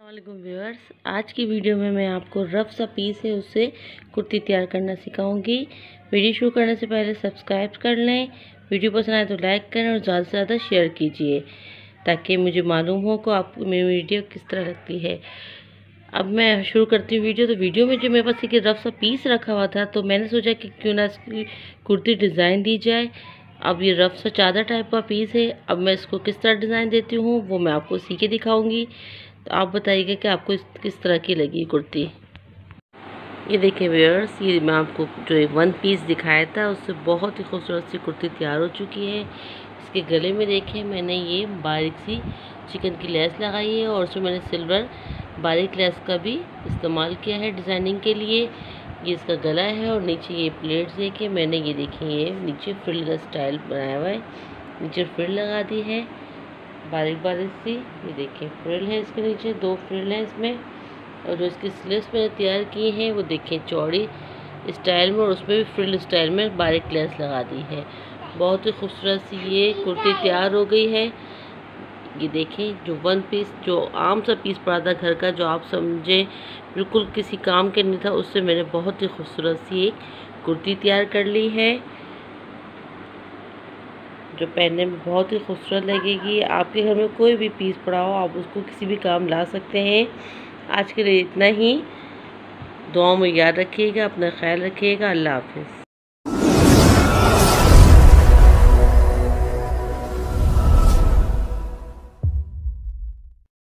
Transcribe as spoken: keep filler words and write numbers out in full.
अस्सलामुअलैकुम व्यूअर्स, आज की वीडियो में मैं आपको रफ सा पीस है उससे कुर्ती तैयार करना सिखाऊंगी। वीडियो शुरू करने से पहले सब्सक्राइब कर लें, वीडियो पसंद आए तो लाइक करें और ज़्यादा से ज़्यादा शेयर कीजिए ताकि मुझे मालूम हो कि आपको मेरी वीडियो किस तरह लगती है। अब मैं शुरू करती हूँ वीडियो। तो वीडियो में जो मेरे पास एक रफ सा पीस रखा हुआ था तो मैंने सोचा कि क्यों ना इसकी कुर्ती डिज़ाइन दी जाए। अब ये रफ सा चादर टाइप का पीस है। अब मैं इसको किस तरह डिज़ाइन देती हूँ वो मैं आपको सीखे दिखाऊंगी। तो आप बताइएगा कि आपको इस किस तरह की लगी कुर्ती। ये देखिए व्यूअर्स, ये मैं आपको जो वन पीस दिखाया था उससे बहुत ही खूबसूरत सी कुर्ती तैयार हो चुकी है। इसके गले में देखिए मैंने ये बारीक सी चिकन की लेस लगाई है और उसमें मैंने सिल्वर बारीक लेस का भी इस्तेमाल किया है डिज़ाइनिंग के लिए। ये इसका गला है और नीचे ये प्लेट्स देखिए मैंने ये देखिए ये नीचे फ्रिल का स्टाइल बनाया हुआ है, नीचे फ्रिल लगा दी है बारीक बारीक सी। ये देखिए फ्रिल है, इसके नीचे दो फ्रिल हैं इसमें। और जो इसकी स्लीव्स मैंने तैयार की हैं वो देखिए चौड़ी स्टाइल में और उसमें भी फ्रिल स्टाइल में बारीक लेस लगा दी है। बहुत ही खूबसूरत सी ये कुर्ती तैयार हो गई है। ये देखें जो वन पीस जो आम सा पीस पड़ा था घर का, जो आप समझे बिल्कुल किसी काम के नहीं था, उससे मैंने बहुत ही खूबसूरत सी एक कुर्ती तैयार कर ली है जो पहनने में बहुत ही खूबसूरत लगेगी। आपके घर में कोई भी पीस पड़ा हो आप उसको किसी भी काम ला सकते हैं। आज के लिए इतना ही। दुआओं में याद रखिएगा, अपना ख्याल रखिएगा। अल्लाह हाफ़िज़।